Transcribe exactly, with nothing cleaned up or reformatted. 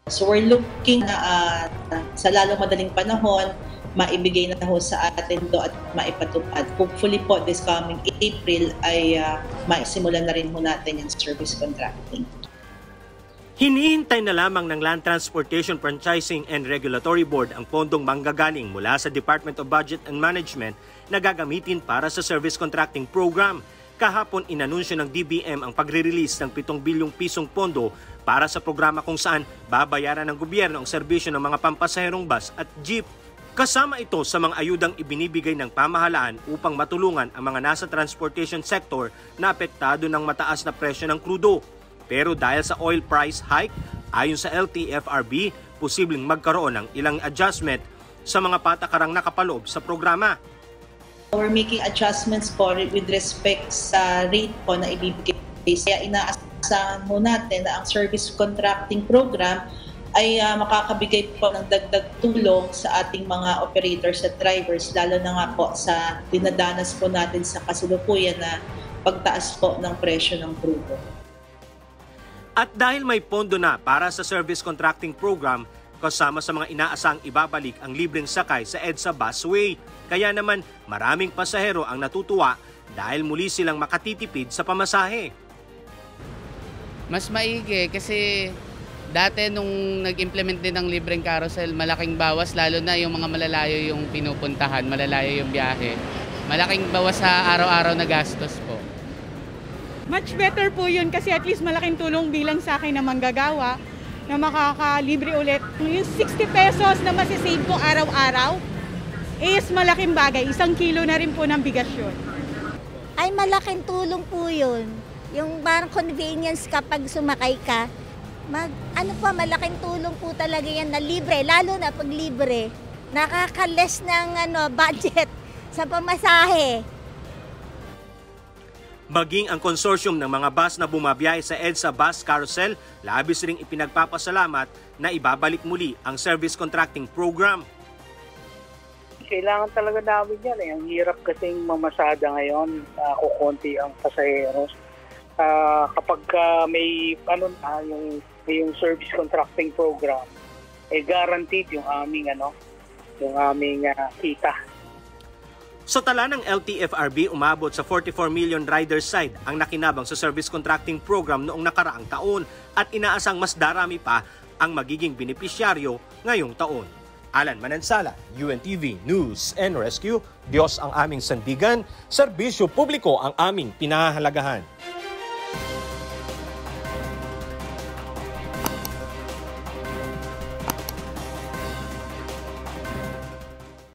So we're looking na uh, sa lalong madaling panahon, maibigay na ho sa atin do at maipatupad. Hopefully po this coming April ay uh, maisimulan na rin ho natin yung service contracting. Hinihintay na lamang ng Land Transportation Franchising and Regulatory Board ang pondong manggagaling mula sa Department of Budget and Management na gagamitin para sa service contracting program. Kahapon inanunsyo ng D B M ang pagre-release ng pitong bilyong pisong pondo para sa programa kung saan babayaran ng gobyerno ang serbisyo ng mga pampasaherong bus at jeep. Kasama ito sa mga ayudang ibinibigay ng pamahalaan upang matulungan ang mga nasa transportation sector na apektado ng mataas na presyo ng krudo. Pero dahil sa oil price hike, ayon sa L T F R B, posibleng magkaroon ng ilang adjustment sa mga patakarang nakapaloob sa programa. We're making adjustments po with respect sa rate po na ibibigay. Kaya inaasahan mo natin na ang service contracting program ay uh, makakabigay po ng dagdag tulong sa ating mga operators at drivers, lalo na nga po sa dinadanas po natin sa kasalukuyan na pagtaas po ng presyo ng crudo. At dahil may pondo na para sa service contracting program, kasama sa mga inaasang ibabalik ang libreng sakay sa EDSA busway. Kaya naman maraming pasahero ang natutuwa dahil muli silang makatitipid sa pamasahe. Mas maigi kasi dati nung nag-implement din ng libreng carousel, malaking bawas lalo na yung mga malalayo yung pinupuntahan, malalayo yung biyahe. Malaking bawas sa araw-araw na gastos po. Much better po yun kasi at least malaking tulong bilang sa akin na manggagawa na makakalibre ulit. Yung sixty pesos na masisave ko araw-araw is malaking bagay. Isang kilo na rin po ng bigas yun. Ay malaking tulong po yun. Yung parang convenience kapag sumakay ka, mag, ano po, malaking tulong po talaga yan na libre. Lalo na pag libre, nakaka-less ng ano, budget sa pamasahe. Maging ang konsorsyum ng mga bus na bumabiyahe sa EDSA Bus Carousel, labis ring ipinagpapasalamat na ibabalik muli ang service contracting program. Kailangan talaga namin yan eh. Ang hirap kasing mamasada ngayon, uh, kukunti ang pasaheros. Uh, kapag uh, may ano na yung, yung service contracting program, eh guaranteed yung aming ano, yung aming uh, kita. Sa tala ng L T F R B, umabot sa forty-four million riders side ang nakinabang sa service contracting program noong nakaraang taon at inaasang mas darami pa ang magiging benepisyaryo ngayong taon. Alan Manansala, U N T V News and Rescue. Diyos ang aming sandigan, serbisyo publiko ang aming pinahahalagahan.